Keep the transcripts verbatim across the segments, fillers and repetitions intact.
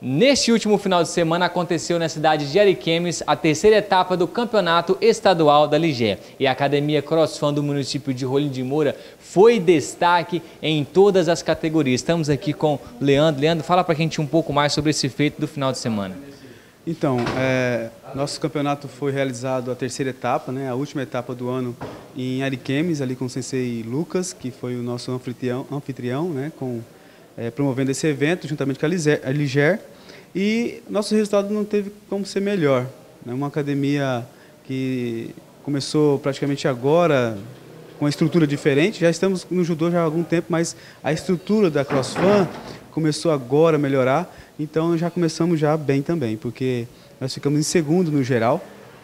Neste último final de semana aconteceu na cidade de Ariquemes a terceira etapa do Campeonato Estadual da Liger. E a Academia CrossFan do município de Rolim de Moura foi destaque em todas as categorias. Estamos aqui com o Leandro. Leandro, fala pra gente um pouco mais sobre esse feito do final de semana. Então, é, nosso campeonato foi realizado a terceira etapa, né, a última etapa do ano em Ariquemes, ali com o sensei Lucas, que foi o nosso anfitrião, anfitrião né, com, é, promovendo esse evento juntamente com a Liger. E nosso resultado não teve como ser melhor. É uma academia que começou praticamente agora, com uma estrutura diferente. Já estamos no judô já há algum tempo, mas a estrutura da CrossFan começou agora a melhorar. Então já começamos já bem também, porque nós ficamos em segundo no geral,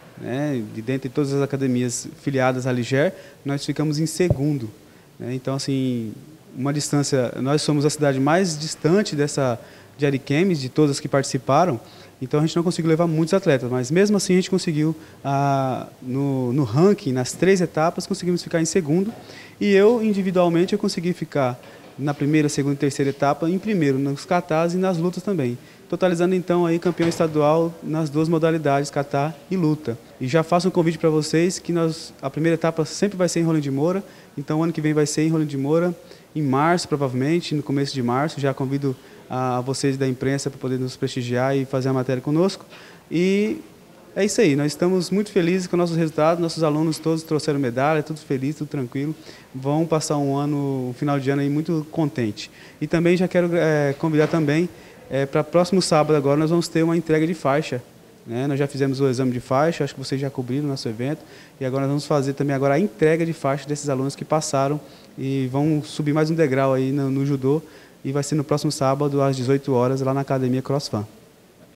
né? De dentre todas as academias filiadas à Liger, nós ficamos em segundo. Né? Então, assim, uma distância, nós somos a cidade mais distante dessa de Ariquemes, de todas que participaram, então a gente não conseguiu levar muitos atletas, mas mesmo assim a gente conseguiu, ah, no, no ranking, nas três etapas, conseguimos ficar em segundo, e eu, individualmente, eu consegui ficar na primeira, segunda e terceira etapa, em primeiro, nos katas e nas lutas também, totalizando então aí campeão estadual nas duas modalidades, kata e luta. E já faço um convite para vocês que nós, a primeira etapa sempre vai ser em Rolim de Moura, então o ano que vem vai ser em Rolim de Moura, em março provavelmente, no começo de março, já convido a vocês da imprensa para poder nos prestigiar e fazer a matéria conosco. E é isso aí, nós estamos muito felizes com nossos resultados, nossos alunos todos trouxeram medalha, tudo feliz, tudo tranquilo, vão passar um ano, um final de ano aí muito contente. E também já quero é, convidar também, é, para próximo sábado agora nós vamos ter uma entrega de faixa. Né? Nós já fizemos o exame de faixa, acho que vocês já cobriram o nosso evento, e agora nós vamos fazer também agora a entrega de faixa desses alunos que passaram e vão subir mais um degrau aí no, no judô, e vai ser no próximo sábado às dezoito horas lá na Academia CrossFan.